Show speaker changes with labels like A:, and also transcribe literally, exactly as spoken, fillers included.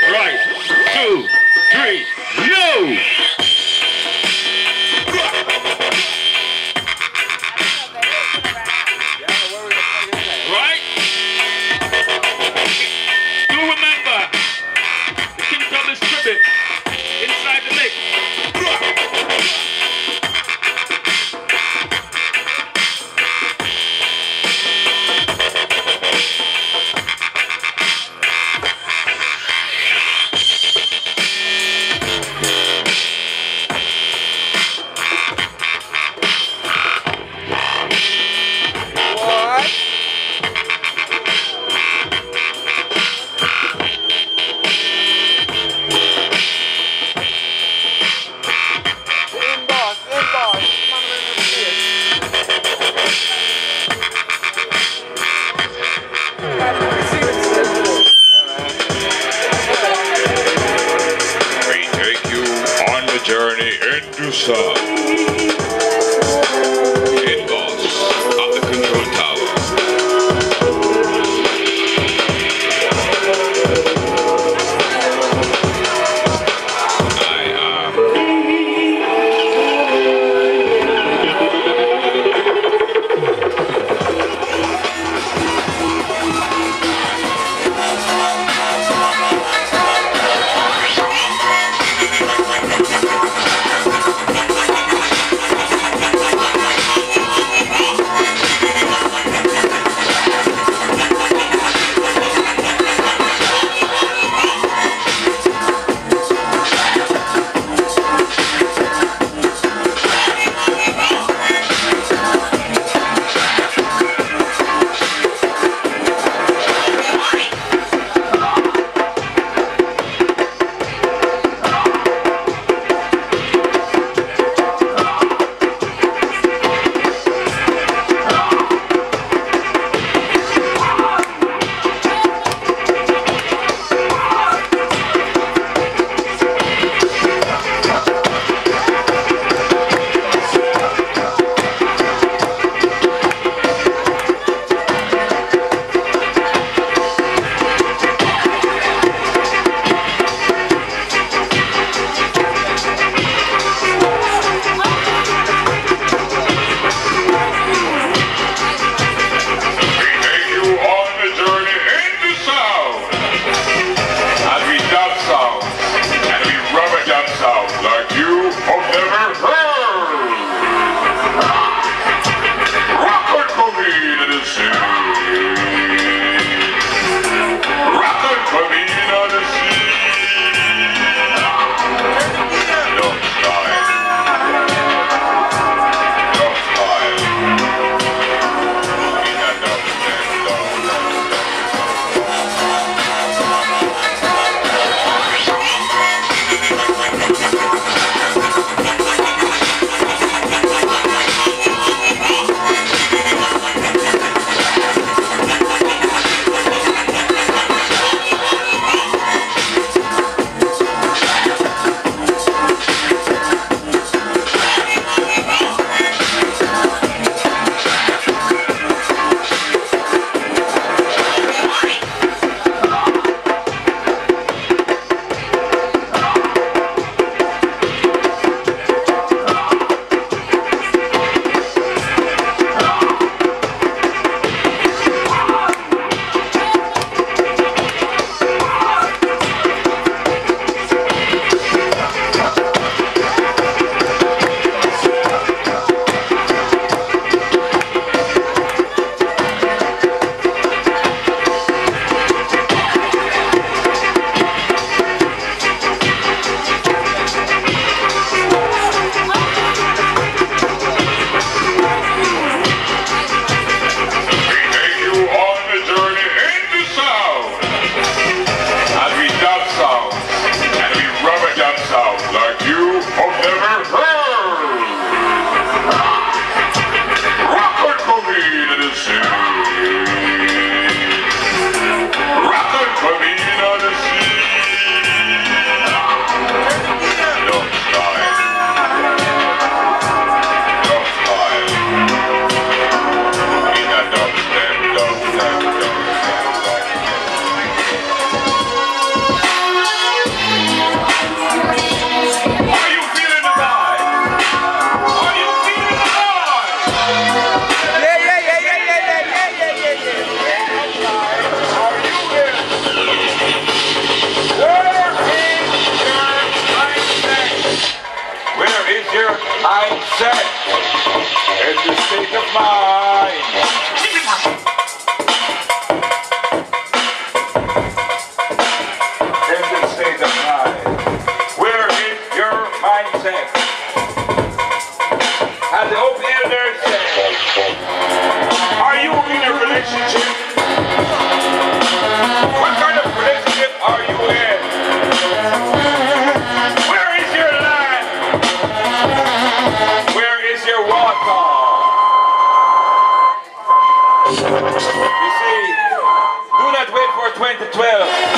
A: Right. Two, three, yo! Right? Do remember the King Tubby's tribute inside the lake.
B: Journey into sun. Endboss at the control tower. I am.
C: And the state of mind. And the state of mind. Where is your mindset? As the open elder said, are you in a relationship? What kind of relationship are you in? Where is your land? Where is your water? You see, do not wait for twenty twelve.